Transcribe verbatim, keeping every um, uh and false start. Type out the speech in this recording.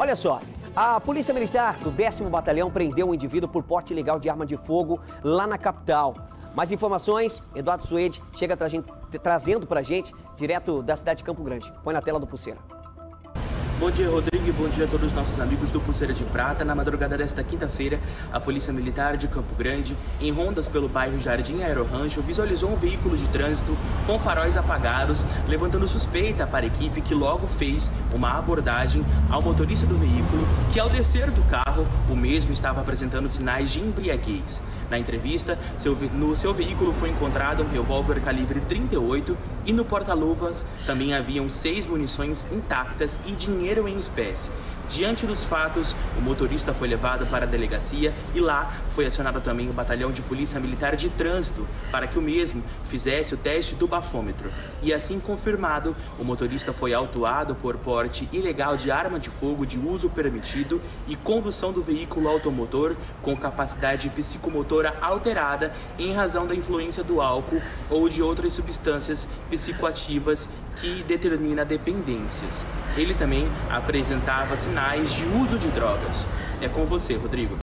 Olha só, a Polícia Militar do décimo Batalhão prendeu um indivíduo por porte ilegal de arma de fogo lá na capital. Mais informações, Eduardo Suede chega tra trazendo pra gente, direto da cidade de Campo Grande. Põe na tela do Pulseira. Bom dia, Rodrigo, e bom dia a todos os nossos amigos do Pulseira de Prata. Na madrugada desta quinta-feira, a Polícia Militar de Campo Grande, em rondas pelo bairro Jardim Aerorancho, visualizou um veículo de trânsito com faróis apagados, levantando suspeita para a equipe, que logo fez uma abordagem ao motorista do veículo, que ao descer do carro, o mesmo estava apresentando sinais de embriaguez. Na entrevista, seu, no seu veículo foi encontrado um revólver calibre trinta e oito e no porta-luvas também haviam seis munições intactas e dinheiro em espécie. Diante dos fatos, o motorista foi levado para a delegacia e lá foi acionado também o Batalhão de Polícia Militar de Trânsito para que o mesmo fizesse o teste do bafômetro. E assim confirmado, o motorista foi autuado por porte ilegal de arma de fogo de uso permitido e condução do veículo automotor com capacidade psicomotora alterada em razão da influência do álcool ou de outras substâncias psicoativas que determina dependências. Ele também apresentava sinais de uso de drogas. É com você, Rodrigo.